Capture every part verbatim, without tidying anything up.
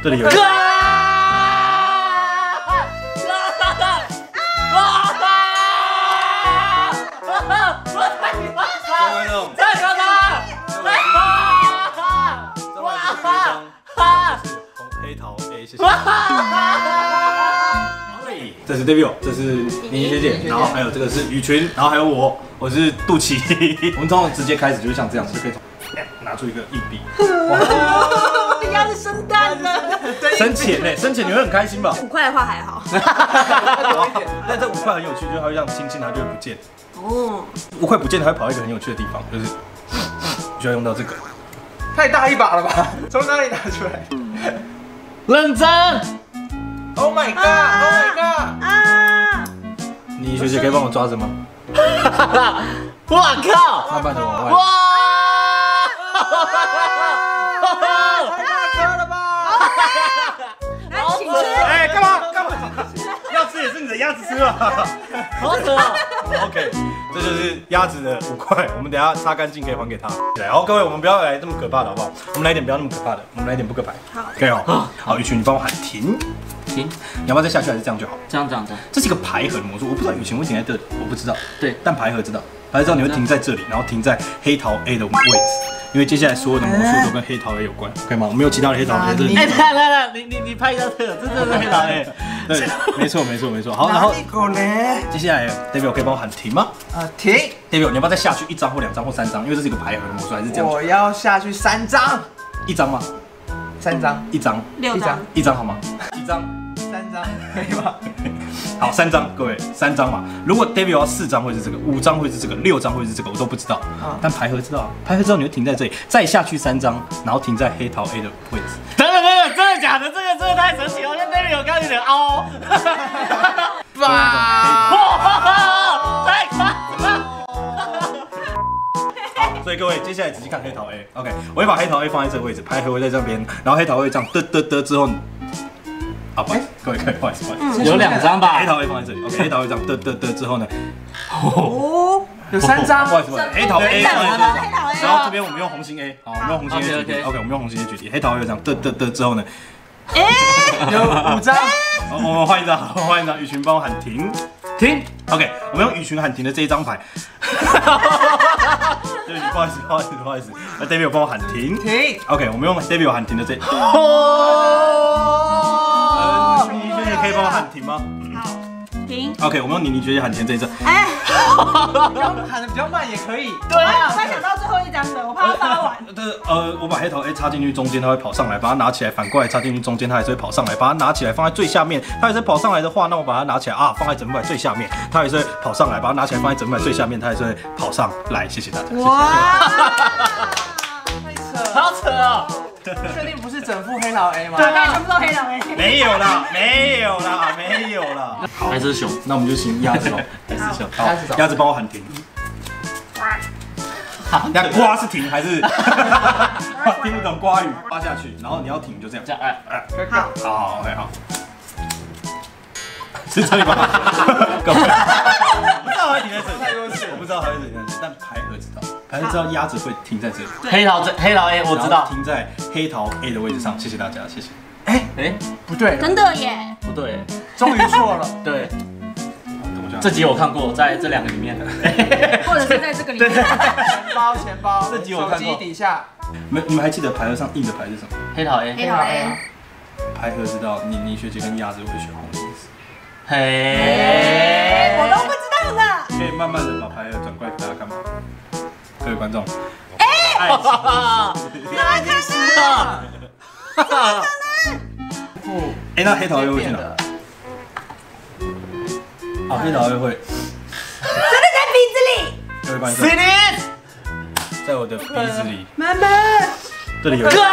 这里有一个。 再搞他！ 哇！哈！红黑桃 A， 谢谢。这是 David， 这是妮妮学姐，然后还有这个是雨群，然后还有我，我是杜琪。我们通常直接开始就是像这样，就可以拿出一个硬币。 鸭子生蛋了， 生钱呢？生钱你会很开心吧？ 五块的话还好。 但这五块很有趣，就是它会这样轻轻它就会不见。 哦。五块不见，它会跑到一个很有趣的地方，就是需要用到这个。 太大一把了吧？从哪里拿出来？ 认真。 Oh my god! Oh my god! 啊！ 你学姐可以帮我抓着吗？ 我靠！ 慢慢的往外。 哇！ 太大颗了吧！ 来，请吃。 哎，干嘛干嘛？要吃也是你的鸭子吃吧。 好扯啊 ！OK， 这就是鸭子的五块，我们等下擦干净可以还给他。来，好，各位，我们不要来这么可怕的好不好？我们来一点不要那么可怕的，我们来一点扑克牌。 好， 可以哦。好，雨群，你帮我喊停。 停， 你要不要再下去还是这样就好？ 这样这样这样。 这是一个排合的魔术，我不知道雨群会停在这里，我不知道。 对， 但排合知道，排合知道你会停在这里，然后停在黑桃 A 的位置，因为接下来所有的魔术都跟黑桃 A 有关，可以吗？我没有其他的黑桃 A。 哎，来来来，你你你拍一下这个，这这是黑桃 A。 对，没错没错没错。好，然后接下来 David 可以帮我喊停吗？ 啊，停 ！David，你要不要再下去一张或两张或三张？因为这是一个排合的魔术，还是这样？ 我要下去三张， 一张吗？ 三张， 一张， 六张， 一张好吗？一张。 三张可以吗？ 好，三张，各位，三张嘛。如果 David 要四张会是这个，五张会是这个，六张会是这个，我都不知道。但排合知道，排合知道你会停在这里，再下去三张，然后停在黑桃 A 的位置。 等等等等，真的假的？这个真的太神奇了，我觉得 David 有刚刚有点凹。哇！太夸张了。 好，所以各位接下来仔细看黑桃 A。OK， 我会把黑桃 A 放在这个位置，排合会在这边，然后黑桃 A 这样嘚嘚嘚之后。啊，不好意思，各位各位，不好意思，不好意思， 有两张吧？ 黑桃 A 放在这里 ，OK， 黑桃 A 这样嘚嘚嘚之后呢， 哦，有三张， 不好意思，不好意思，黑桃 A 放在这里，然后这边我们用红心 A， 好，我们用红心 A 举例 ，OK， 我们用红心 A 举例，黑桃 A 这样嘚嘚嘚之后呢， 哎， 有五张， 我们换一张，换一张，雨群帮我喊停，停 ，OK， 我们用雨群喊停的这一张牌，对不起，不好意思，不好意思，不好意思，那 David 帮我喊停， 停 ，OK， 我们用 David 喊停的这。可以帮我喊停吗？ 好，停。 OK， 我们用妮妮学姐喊停这一张。 哎， 喊的比较慢也可以。 对啊，我才想到最后一张的，我怕它发完。 但是呃，我把黑桃 A 插进去中间，它会跑上来；把它拿起来，反过来插进去中间，它还是会跑上来；把它拿起来放在最下面，它还是跑上来的话，那我把它拿起来啊，放在整块最下面，它还是会跑上来；把它拿起来放在整块最下面，它还是会跑上来。谢谢大家。 哇， 太扯， 好扯哦！ 确定不是整副黑桃 A 吗？ 对，大家全部都黑了哎。 没有啦，没有啦，没有啦。 还是熊， 那我们就请鸭子喽，还是熊？好， 鸭子走鸭子帮我喊停。那瓜是停还是听不懂瓜语？刮下去，然后你要停就这样。 这样哎哎， 好， 好好 OK 好。是这里吗？各位，我不知道它停在这里，我不知道它会停在这里，但排合知道，排合知道鸭子会停在这里。 黑桃这黑桃 A 我知道， 停在黑桃 A 的位置上。谢谢大家，谢谢。 哎哎， 不对， 真的耶， 不对， 终于错了。 对， 怎么讲？ 这集我看过，在这两个里面的， 或者是在这个里面。 钱包，钱包， 这集我看过手机底下。 你们你们还记得排合上印的牌是什么？ 黑桃 A， 黑桃 A， 排合知道妮妮学姐跟鸭子会选红心思， 嘿， 我都不知道呢。 可以慢慢的把排合转过来给大家看吗？各位观众， 哎， 哈哈哈， 怎么可能？ 哈哈， 不， 哎，那黑桃 A 会去哪？好，黑桃 A 会真的在鼻子里。 各位观众，在我的鼻子里， 妈妈， 这里有一个。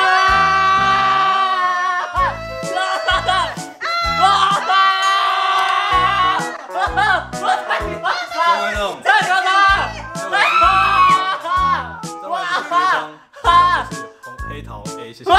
再搞他！ 红黑桃 A， 谢谢。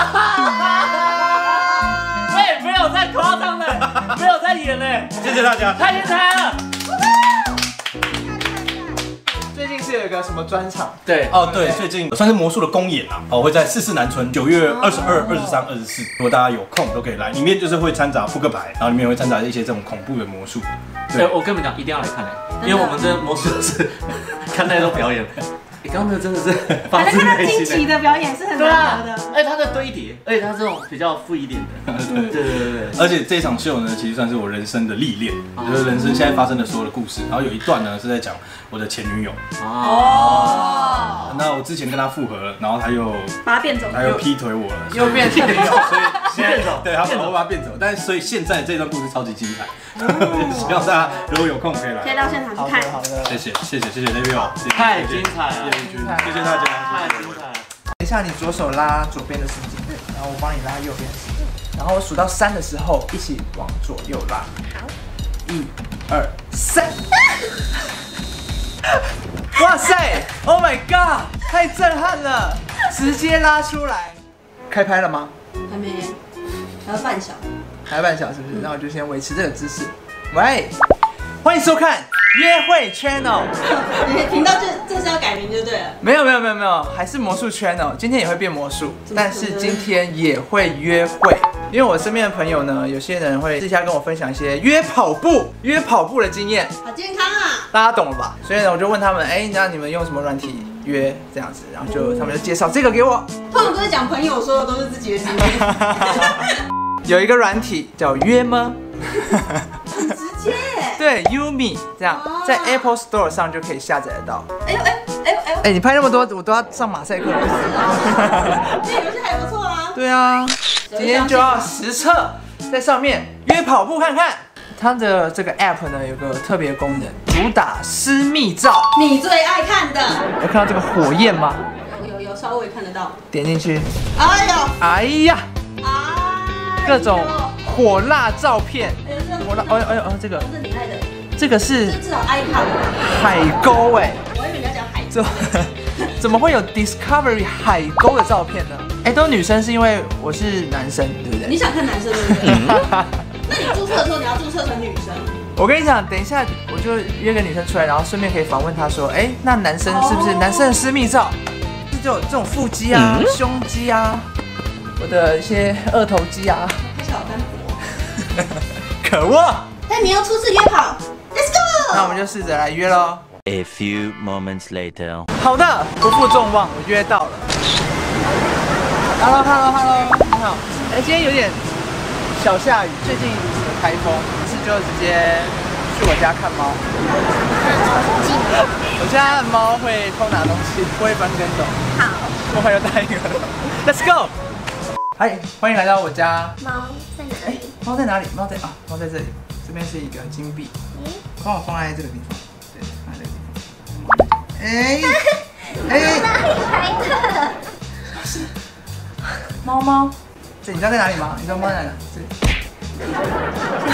喂，没有再夸张的，没有再演嘞， 谢谢大家。 太精彩了！ 最近是是有一个什么专场？ 对， 哦，对，最近算是魔术的公演啊，哦，会在四四南村九月二十二、二十三、二十四，如果大家有空都可以来。里面就是会掺杂扑克牌，然后里面会掺杂一些这种恐怖的魔术。 对，我跟你们讲，一定要来看哎，因为我们这魔术是看太多表演。你刚刚那真的是发自还能看到内心惊奇的表演是很对啊难得的。， 而且它的堆叠，而且它这种比较富一点的，对对对对。 而且这场秀呢，其实算是我人生的历练，就是人生现在发生的所有的故事。然后有一段呢是在讲我的前女友， 哦， 那我之前跟她复合了，然后她又把它变走。 她又劈腿我了， 又变前女友， 所以现在变走对，她把我把她变走。但是所以现在这段故事超级精彩，希望大家如果有空可以来。 可以到现场去看好的。好的。 谢谢谢谢谢谢 David， 太精彩了， 谢谢君，谢谢大家， 太精彩了。 等一下，你左手拉左边的丝巾，然后我帮你拉右边的丝巾，然后我数到三的时候，一起往左右拉。好，一、二、三。哇塞 ！Oh my god！太震撼了，直接拉出来。开拍了吗？ 还没，还要半小时。 还有半小时是不是？那我就先维持这个姿势。喂，欢迎收看约会 Channel。 你频道这这是要改名就对了。 没有没有没有没有，还是魔术 Channel。今天也会变魔术，但是今天也会约会。因为我身边的朋友呢，有些人会私下跟我分享一些约跑步、约跑步的经验， 好健康啊！ 大家懂了吧？所以呢，我就问他们，哎，那你们用什么软体约这样子？然后就他们就介绍这个给我。 通常都是讲朋友说的都是自己的经验， 有一个软体叫约吗？ 很直接。 对 ，Umi 这样，在 Apple Store 上就可以下载得到。 哎呦哎呦哎呦哎呦， 哎，你拍那么多，我都要上马赛克了。 这个游戏还不错啊。 对啊，今天就要实测在上面约跑步看看。它的这个 app 呢有个特别功能，主打私密照。 你最爱看的。 有看到这个火焰吗？ 有有有，稍微看得到。 点进去， 哎呦， 哎呀， 啊， 各种火辣照片。 哎呦，这火辣，哎呦哎呦，这个这是你爱的， 这个是这至少 icon。 海沟哎， 我以为你要讲海。 怎么怎么会有 Discovery 海沟的照片呢？哎，都是女生，是因为我是男生，对不对？ 你想看男生对不对？那你注册的时候你要注册成女生。 我跟你讲，等一下我就约个女生出来，然后顺便可以访问她说，哎，那男生是不是男生的私密照？是这种这种腹肌啊、胸肌啊，我的一些二头肌啊。 开始好单薄。 可恶！ 但你要初次约跑 ，Let's go。 那我们就试着来约喽。 A few moments later. 好的，不负众望，我约到了。Hello，Hello，Hello， 你好。哎，今天有点小下雨，最近有台风，是就直接去我家看猫。我家的猫会偷拿东西，不会翻跟斗。好，我朋友答应了。Let's go。嗨，欢迎来到我家。 猫在哪哎里？， 猫在哪里？猫在啊，猫在这里。这边是一个金币，帮我放在这个地方。对，放在这个地方。哎哎， 哪里来的？ 猫猫，这你知道在哪里吗？你知道猫在哪？这里。